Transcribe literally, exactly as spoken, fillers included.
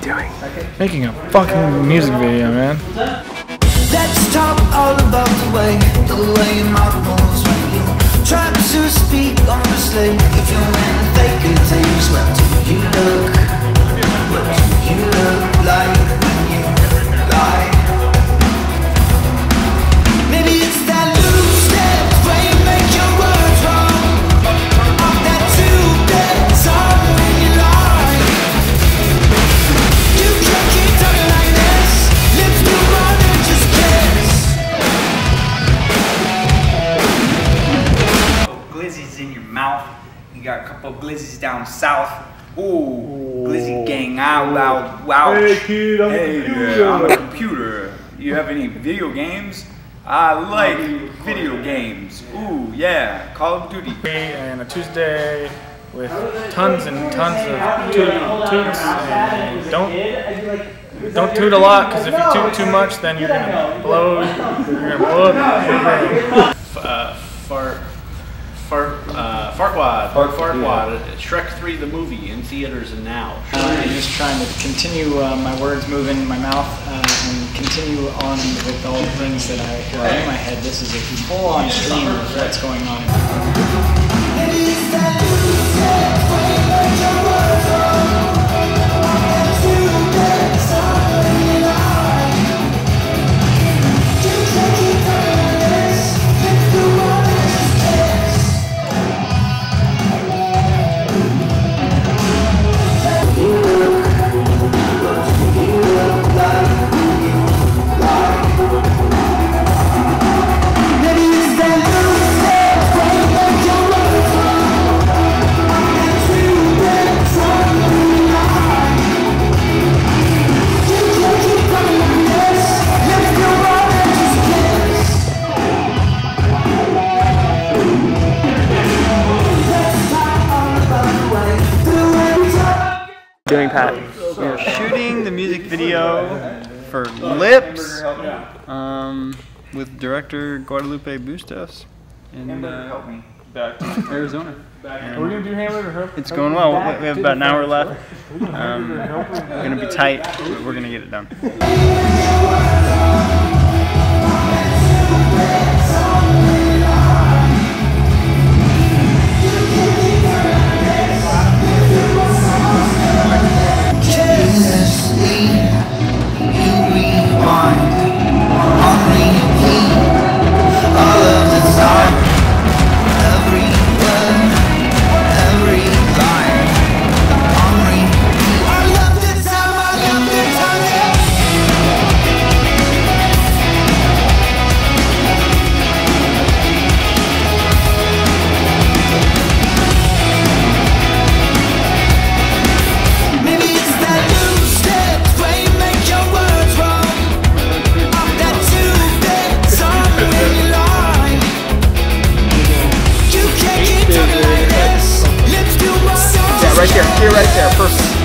doing? Making a fucking music video, man. Let's talk all about the way, the way your mouth moves when you try to speak honestly. If you're in fake things, what do you look? What do you look like when you lie? Maybe it's that loose step where you make your words wrong. Off that two-bit song when you lie. You can't keep talking like this. Lips do more than just kiss. Glizzies in your mouth. You got a couple of glizzies down south. Ooh, glizzy gang, ow, ow, wow. Hey kid, I'm hey, a computer. Yeah, I'm a computer. You have any video games? I like video games. Ooh, yeah, Call of Duty. And a Tuesday with tons and tons of toot, toots. And don't don't toot a lot, because if you toot too much, then you're gonna blow. You're gonna blow up. Uh, fart, fart, uh, Farquad, Fart- Farquad, Shrek three the movie in theaters and now. Uh, I'm just trying to continue uh, my words moving in my mouth uh, and continue on with all the things that I hear in my head. This is a full-on stream of what's going on. Doing Pat. We're shooting the music video for Lips um, with director Guadalupe Bustos in uh, Arizona. Are we gonna do hamburger or help? It's going well. We have about an hour left. Um, we're gonna be tight, but we're gonna get it done. Right there, here, right there, perfect.